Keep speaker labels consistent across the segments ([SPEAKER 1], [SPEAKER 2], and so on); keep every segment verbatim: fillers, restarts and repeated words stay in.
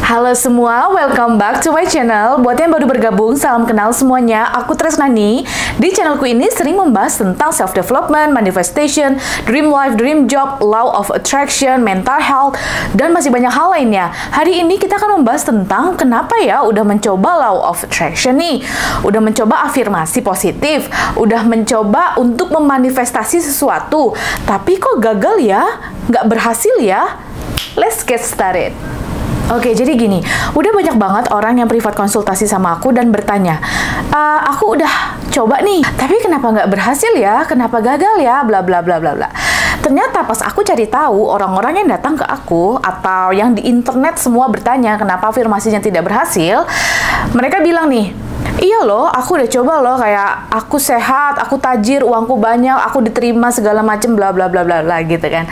[SPEAKER 1] Halo semua, welcome back to my channel. Buat yang baru bergabung, salam kenal semuanya. Aku Tresnani. Di channelku ini sering membahas tentang self-development, manifestation, dream life, dream job, law of attraction, mental health, dan masih banyak hal lainnya. Hari ini kita akan membahas tentang kenapa ya udah mencoba law of attraction nih, udah mencoba afirmasi positif, udah mencoba untuk memanifestasi sesuatu, tapi kok gagal ya, nggak berhasil ya. Let's get started. Oke, jadi gini, udah banyak banget orang yang privat konsultasi sama aku dan bertanya, e, aku udah coba nih, tapi kenapa nggak berhasil ya? Kenapa gagal ya? Bla bla bla bla bla. Ternyata pas aku cari tahu, orang-orang yang datang ke aku atau yang di internet semua bertanya kenapa afirmasinya tidak berhasil, mereka bilang nih, iya loh, aku udah coba loh, kayak aku sehat, aku tajir, uangku banyak, aku diterima segala macem bla bla bla bla bla gitu kan.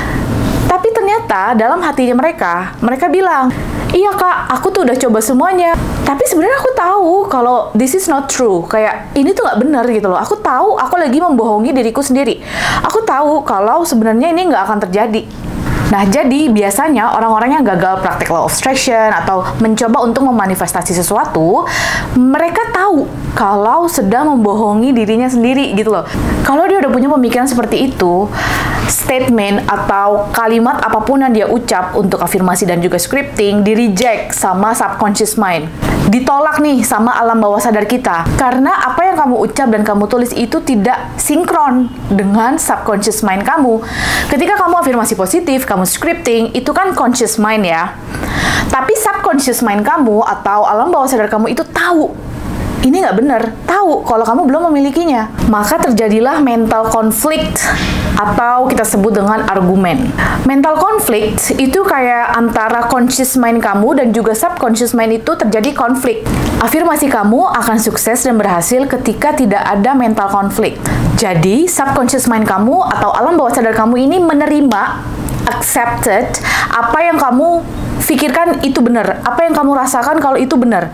[SPEAKER 1] Tapi ternyata dalam hatinya mereka, mereka bilang, iya kak, aku tuh udah coba semuanya. Tapi sebenarnya aku tahu kalau this is not true. Kayak ini tuh nggak benar gitu loh. Aku tahu aku lagi membohongi diriku sendiri. Aku tahu kalau sebenarnya ini nggak akan terjadi. Nah, jadi biasanya orang-orang yang gagal praktek law of attraction atau mencoba untuk memanifestasi sesuatu, mereka tahu kalau sedang membohongi dirinya sendiri gitu loh. Kalau dia udah punya pemikiran seperti itu, statement atau kalimat apapun yang dia ucap untuk afirmasi dan juga scripting di-reject sama subconscious mind. Ditolak nih sama alam bawah sadar kita. Karena apa yang kamu ucap dan kamu tulis itu tidak sinkron dengan subconscious mind kamu. Ketika kamu afirmasi positif, kamu scripting, itu kan conscious mind ya. Tapi subconscious mind kamu atau alam bawah sadar kamu itu tahu ini nggak benar, tahu kalau kamu belum memilikinya. Maka terjadilah mental conflict atau kita sebut dengan argumen. Mental conflict itu kayak antara conscious mind kamu dan juga subconscious mind itu terjadi konflik. Afirmasi kamu akan sukses dan berhasil ketika tidak ada mental conflict. Jadi subconscious mind kamu atau alam bawah sadar kamu ini menerima, accepted, apa yang kamu pikirkan itu benar, apa yang kamu rasakan kalau itu benar.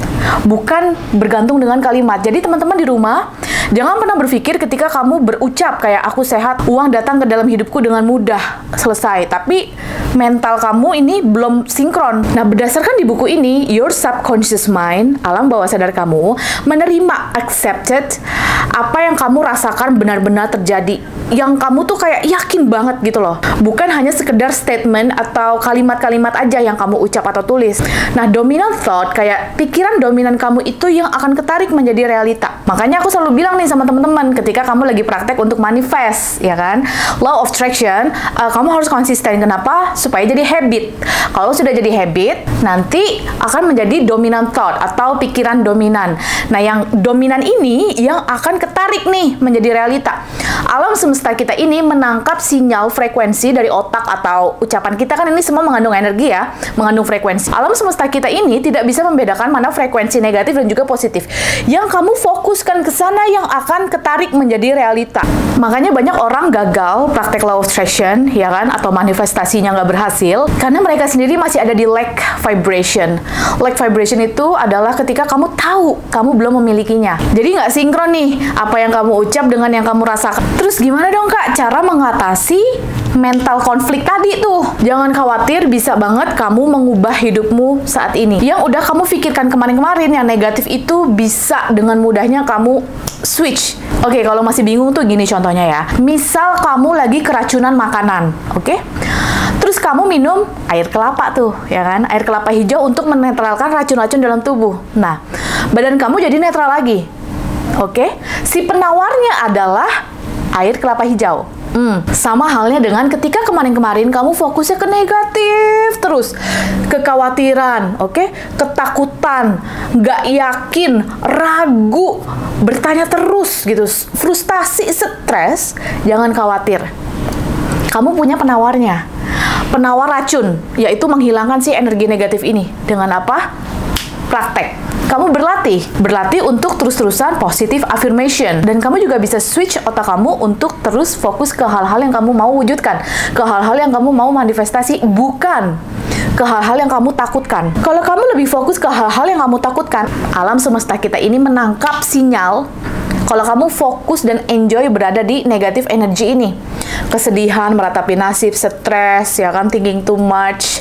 [SPEAKER 1] Bukan bergantung dengan kalimat. Jadi teman-teman di rumah, jangan pernah berpikir ketika kamu berucap kayak aku sehat, uang datang ke dalam hidupku dengan mudah, selesai. Tapi mental kamu ini belum sinkron. Nah, berdasarkan di buku ini, your subconscious mind, alam bawah sadar kamu, menerima, accepted, apa yang kamu rasakan benar-benar terjadi. Yang kamu tuh kayak yakin banget gitu loh. Bukan hanya sekedar statement atau kalimat-kalimat aja yang kamu ucap atau tulis. Nah, dominant thought, kayak pikiran dominan kamu itu yang akan ketarik menjadi realita. Makanya aku selalu bilang nih sama teman-teman, ketika kamu lagi praktek untuk manifest, ya kan? Law of attraction, uh, kamu harus konsisten. Kenapa? Supaya jadi habit. Kalau sudah jadi habit, nanti akan menjadi dominant thought atau pikiran dominan. Nah, yang dominan ini yang akan ketarik nih menjadi realita. Alam semesta kita ini menangkap sinyal frekuensi dari otak atau ucapan kita, kan ini semua mengandung energi ya, mengandung frekuensi. Alam semesta kita ini tidak bisa membedakan mana frekuensi negatif dan juga positif. Yang kamu fokuskan ke sana yang akan ketarik menjadi realita. Makanya banyak orang gagal praktek law of attraction, ya kan, atau manifestasinya nggak berhasil, karena mereka sendiri masih ada di lack vibration. Lack vibration itu adalah ketika kamu tahu kamu belum memilikinya. Jadi nggak sinkron nih apa yang kamu ucap dengan yang kamu rasakan. Terus gimana dong kak cara mengatasi mental konflik tadi tuh? Jangan khawatir, bisa banget kamu mengubah hidupmu saat ini. Yang udah kamu pikirkan kemarin-kemarin yang negatif itu bisa dengan mudahnya kamu switch. Oke, kalau masih bingung tuh gini contohnya ya. Misal kamu lagi keracunan makanan, oke? Terus kamu minum air kelapa tuh, ya kan? Air kelapa hijau untuk menetralkan racun-racun dalam tubuh. Nah, badan kamu jadi netral lagi. Oke? Si penawarnya adalah air kelapa hijau. Hmm, sama halnya dengan ketika kemarin-kemarin kamu fokusnya ke negatif terus, kekhawatiran, oke, okay? Ketakutan, nggak yakin, ragu, bertanya terus gitu, frustasi, stres. Jangan khawatir, kamu punya penawarnya, penawar racun, yaitu menghilangkan si energi negatif ini. Dengan apa? Praktek. Kamu berlatih, berlatih untuk terus-terusan positive affirmation. Dan kamu juga bisa switch otak kamu untuk terus fokus ke hal-hal yang kamu mau wujudkan, ke hal-hal yang kamu mau manifestasi, bukan ke hal-hal yang kamu takutkan. Kalau kamu lebih fokus ke hal-hal yang kamu takutkan, alam semesta kita ini menangkap sinyal kalau kamu fokus dan enjoy berada di negatif energi ini. Kesedihan, meratapi nasib, stres, ya kan, thinking too much,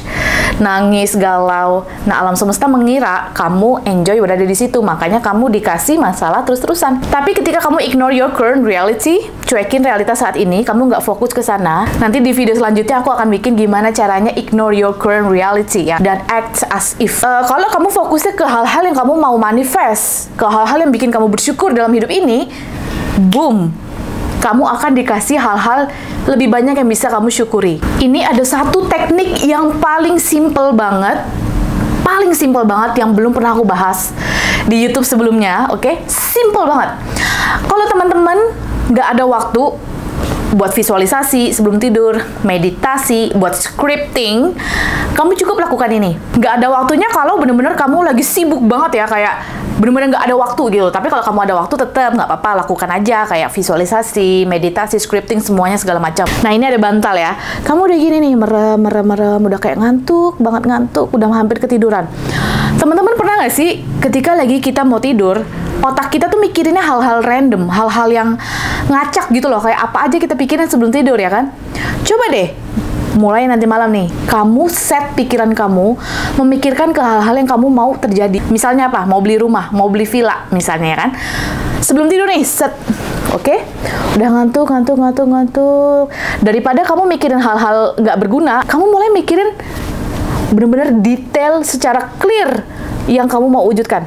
[SPEAKER 1] nangis, galau. Nah, alam semesta mengira kamu enjoy berada di situ, makanya kamu dikasih masalah terus-terusan. Tapi ketika kamu ignore your current reality, cuekin realitas saat ini, kamu nggak fokus ke sana. Nanti di video selanjutnya aku akan bikin gimana caranya ignore your current reality ya, dan act as if. Uh, kalau kamu fokusnya ke hal-hal yang kamu mau manifest, ke hal-hal yang bikin kamu bersyukur dalam hidup ini, boom, kamu akan dikasih hal-hal lebih banyak yang bisa kamu syukuri. Ini ada satu teknik yang paling simple banget, paling simple banget yang belum pernah aku bahas di YouTube sebelumnya, oke? Okay? Simple banget. Kalau teman-teman nggak ada waktu buat visualisasi sebelum tidur, meditasi, buat scripting, kamu cukup lakukan ini. Nggak ada waktunya kalau bener-bener kamu lagi sibuk banget ya, kayak bener-bener nggak ada waktu gitu. Tapi kalau kamu ada waktu, tetap nggak apa-apa, lakukan aja kayak visualisasi, meditasi, scripting, semuanya segala macam. Nah, ini ada bantal ya. Kamu udah gini nih, merem, merem, merem, udah kayak ngantuk, banget ngantuk, udah hampir ketiduran. Teman-teman pernah nggak sih ketika lagi kita mau tidur, otak kita tuh mikirinnya hal-hal random, hal-hal yang ngacak gitu loh, kayak apa aja kita pikirin sebelum tidur ya kan? Coba deh, mulai nanti malam nih, kamu set pikiran kamu, memikirkan ke hal-hal yang kamu mau terjadi. Misalnya apa? Mau beli rumah, mau beli villa misalnya ya kan? Sebelum tidur nih, set. Oke? Okay? Udah ngantuk, ngantuk, ngantuk, ngantuk. Daripada kamu mikirin hal-hal nggak berguna, kamu mulai mikirin bener-bener detail secara clear yang kamu mau wujudkan.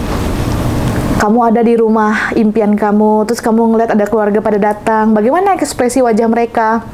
[SPEAKER 1] Kamu ada di rumah impian kamu, terus kamu ngeliat ada keluarga pada datang, bagaimana ekspresi wajah mereka,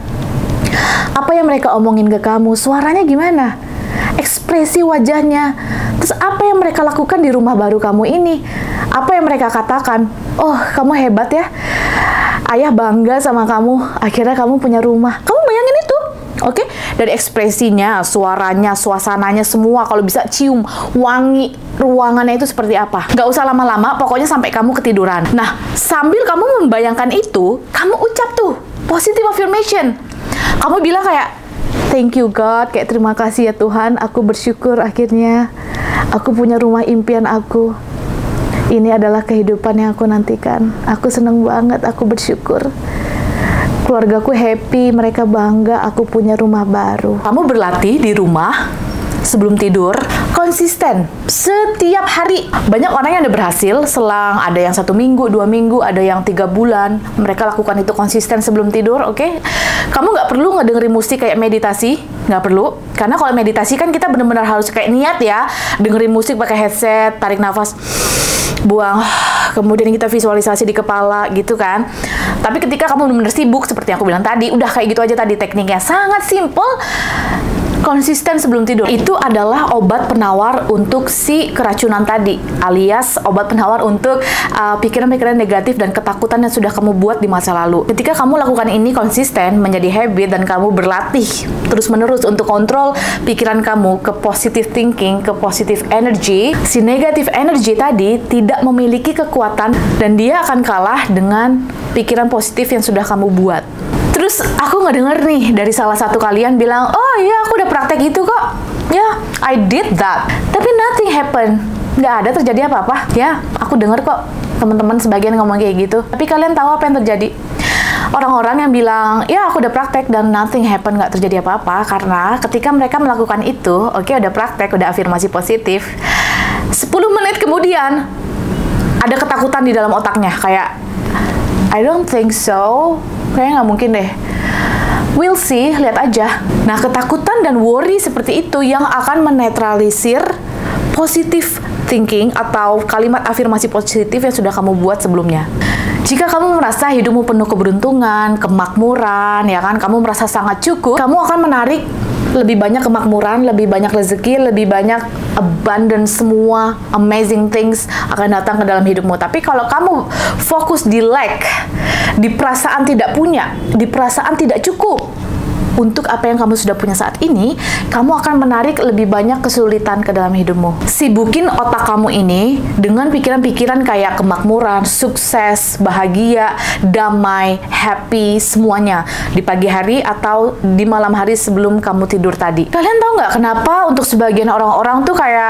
[SPEAKER 1] apa yang mereka omongin ke kamu, suaranya gimana, ekspresi wajahnya, terus apa yang mereka lakukan di rumah baru kamu ini, apa yang mereka katakan, oh kamu hebat ya, ayah bangga sama kamu, akhirnya kamu punya rumah, kamu bayangin itu. Oke, okay? Dari ekspresinya, suaranya, suasananya, semua, kalau bisa cium, wangi, ruangannya itu seperti apa. Nggak usah lama-lama, pokoknya sampai kamu ketiduran. Nah, sambil kamu membayangkan itu, kamu ucap tuh, positive affirmation. Kamu bilang kayak, thank you God, kayak terima kasih ya Tuhan, aku bersyukur akhirnya, aku punya rumah impian aku. Ini adalah kehidupan yang aku nantikan. Aku seneng banget, aku bersyukur. Keluargaku happy, mereka bangga, aku punya rumah baru. Kamu berlatih di rumah sebelum tidur, konsisten, setiap hari. Banyak orang yang udah berhasil, selang ada yang satu minggu, dua minggu, ada yang tiga bulan. Mereka lakukan itu konsisten sebelum tidur, oke? Okay? Kamu nggak perlu ngedengerin musik kayak meditasi, nggak perlu. Karena kalau meditasi kan kita benar-benar harus kayak niat ya, dengerin musik pakai headset, tarik nafas, buang, kemudian kita visualisasi di kepala gitu kan. Tapi ketika kamu benar-benar sibuk seperti yang aku bilang tadi, udah kayak gitu aja tadi tekniknya, sangat simple, konsisten sebelum tidur. Itu adalah obat penawar untuk si keracunan tadi, alias obat penawar untuk pikiran-pikiran uh, negatif dan ketakutan yang sudah kamu buat di masa lalu. Ketika kamu lakukan ini konsisten menjadi habit dan kamu berlatih terus-menerus untuk kontrol pikiran kamu ke positive thinking, ke positive energy, si negative energy tadi tidak memiliki kekuatan dan dia akan kalah dengan pikiran positif yang sudah kamu buat. Terus aku nggak denger nih dari salah satu kalian bilang, oh iya aku udah praktek itu kok. Ya, yeah, I did that. Tapi nothing happen. Nggak ada terjadi apa-apa. Ya, aku denger kok teman-teman sebagian ngomong kayak gitu. Tapi kalian tahu apa yang terjadi? Orang-orang yang bilang, ya aku udah praktek dan nothing happen, nggak terjadi apa-apa. Karena ketika mereka melakukan itu, oke okay, udah praktek, udah afirmasi positif. sepuluh menit kemudian, ada ketakutan di dalam otaknya. Kayak, I don't think so. Kayaknya nggak mungkin deh. We'll see, lihat aja. Nah, ketakutan dan worry seperti itu yang akan menetralisir positive thinking atau kalimat afirmasi positif yang sudah kamu buat sebelumnya. Jika kamu merasa hidupmu penuh keberuntungan, kemakmuran, ya kan, kamu merasa sangat cukup, kamu akan menarik lebih banyak kemakmuran, lebih banyak rezeki, lebih banyak abundance, semua amazing things akan datang ke dalam hidupmu. Tapi kalau kamu fokus di lack, di perasaan tidak punya, di perasaan tidak cukup untuk apa yang kamu sudah punya saat ini, kamu akan menarik lebih banyak kesulitan ke dalam hidupmu. Sibukin otak kamu ini dengan pikiran-pikiran kayak kemakmuran, sukses, bahagia, damai, happy, semuanya di pagi hari atau di malam hari sebelum kamu tidur tadi. Kalian tahu nggak kenapa untuk sebagian orang-orang tuh kayak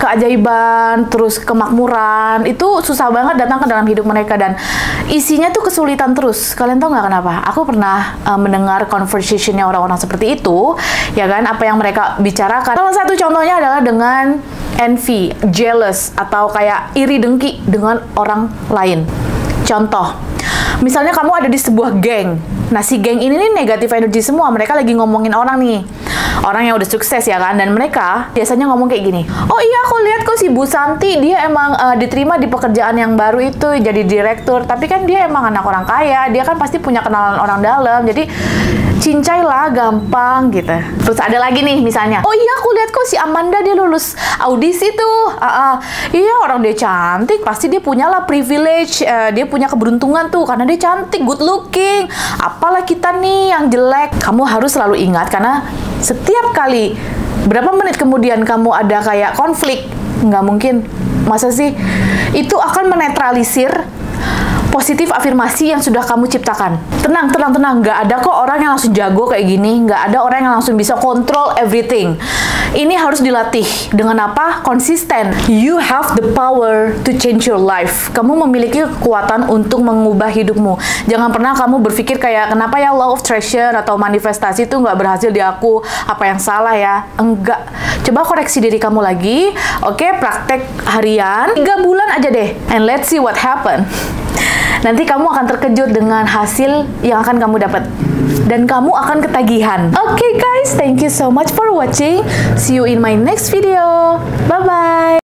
[SPEAKER 1] keajaiban, terus kemakmuran, itu susah banget datang ke dalam hidup mereka, dan isinya tuh kesulitan terus. Kalian tahu nggak kenapa? Aku pernah uh, mendengar conversationnya orang-orang seperti itu, ya kan, apa yang mereka bicarakan. Salah satu contohnya adalah dengan envy, jealous, atau kayak iri dengki dengan orang lain. Contoh, misalnya kamu ada di sebuah geng. Nah, si geng ini nih negatif energi semua. Mereka lagi ngomongin orang nih. Orang yang udah sukses, ya kan? Dan mereka biasanya ngomong kayak gini. Oh iya, aku lihat kok si Bu Santi, dia emang uh, diterima di pekerjaan yang baru itu, jadi direktur. Tapi kan dia emang anak orang kaya. Dia kan pasti punya kenalan orang dalam. Jadi, cincai lah, gampang gitu. Terus ada lagi nih misalnya. Oh iya, aku lihat kok si Amanda, dia lulus audisi tuh. Uh -uh. Iya, orang dia cantik. Pasti dia punya lah privilege. Uh, dia punya keberuntungan tuh. Karena dia cantik, good looking. Apalah kita nih yang jelek. Kamu harus selalu ingat, karena setiap kali berapa menit kemudian kamu ada kayak konflik, nggak mungkin, masa sih, itu akan menetralisir positif afirmasi yang sudah kamu ciptakan. Tenang, tenang, tenang. Nggak ada kok orang yang langsung jago kayak gini. Nggak ada orang yang langsung bisa control everything. Ini harus dilatih. Dengan apa? Konsisten. You have the power to change your life. Kamu memiliki kekuatan untuk mengubah hidupmu. Jangan pernah kamu berpikir kayak, kenapa ya law of attraction atau manifestasi itu nggak berhasil di aku? Apa yang salah ya? Enggak. Coba koreksi diri kamu lagi. Oke, praktek harian. Tiga bulan aja deh. And let's see what happen. Nanti kamu akan terkejut dengan hasil yang akan kamu dapat. Dan kamu akan ketagihan. Oke okay, guys, thank you so much for watching. See you in my next video. Bye-bye.